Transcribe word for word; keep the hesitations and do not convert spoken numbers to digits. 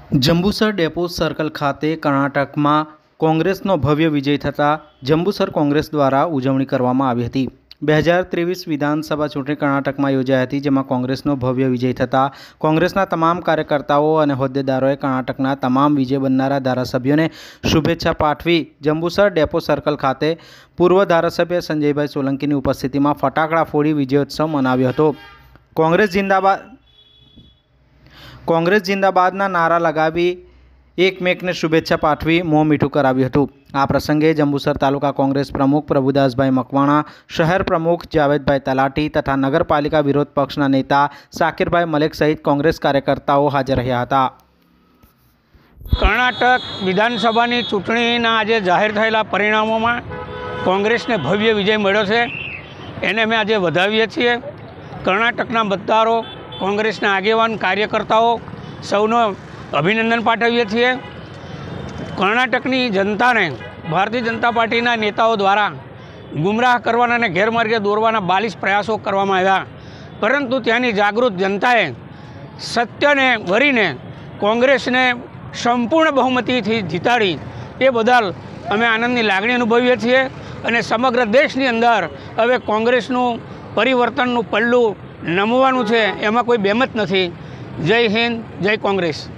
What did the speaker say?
Jambusar depot circle ખાતે કર્ણાટકમાં કોંગ્રેસનો ભવ્ય વિજય થતાં જંબુસર કોંગ્રેસ દ્વારા ઉજવણી કરવામાં આવી હતી। બે હજાર ત્રેવીસ વિધાનસભા ચૂંટણી કર્ણાટકમાં યોજાઈ હતી, જેમાં કોંગ્રેસનો ભવ્ય વિજય થતાં કોંગ્રેસના તમામ કાર્યકર્તાઓ અને હોદ્દેદારોએ કર્ણાટકના તમામ વિજય બનનારા ધારાસભ્યોને શુભેચ્છા પાઠવી જંબુસર ડેપો સર્કલ ખાતે પૂર્વ ધારાસભ્ય સંજયભાઈ સોલંકીની ઉપસ્થિતિમાં ફટાકડા ફોડી વિજયોત્સવ મનાવ્યો હતો। કોંગ્રેસ જિંદાબાદ કોંગ્રેસ જિંદાબાદના નારા લગાવી એકમેકને શુભેચ્છા પાઠવી મોં મીઠું કરાવ્યું હતું। આ પ્રસંગે જંબુસર તાલુકા કોંગ્રેસ પ્રમુખ પ્રભુદાસભાઈ મકવાણા, શહેર પ્રમુખ જાવેદભાઈ તલાટી તથા નગરપાલિકા વિરોધ પક્ષના નેતા સાકિરભાઈ મલેક સહિત કોંગ્રેસ કાર્યકર્તાઓ હાજર રહ્યા હતા। કર્ણાટક વિધાનસભાની ચૂંટણીના આજે જાહેર થયેલા પરિણામોમાં કોંગ્રેસને ભવ્ય વિજય મળ્યો છે, એને અમે આજે વધાવીએ છીએ। કર્ણાટકના મતદારો, કોંગ્રેસના આગેવાન કાર્યકર્તાઓ સૌનો અભિનંદન પાઠવીએ છીએ। કર્ણાટકની જનતાને ભારતીય જનતા પાર્ટીના નેતાઓ દ્વારા ગુમરાહ કરવાના અને ગેરમાર્ગે દોરવાના બાલીસ પ્રયાસો કરવામાં આવ્યા, પરંતુ ત્યાંની જાગૃત જનતાએ સત્યને વરીને કોંગ્રેસને સંપૂર્ણ બહુમતીથી જીતાડી, એ બદલ અમે આનંદની લાગણી અનુભવીએ છીએ અને સમગ્ર દેશની અંદર હવે કોંગ્રેસનું પરિવર્તનનું પલ્લું નમવાનું છે, એમાં કોઈ બેમત નથી। જય હિન્દ, જય કોંગ્રેસ।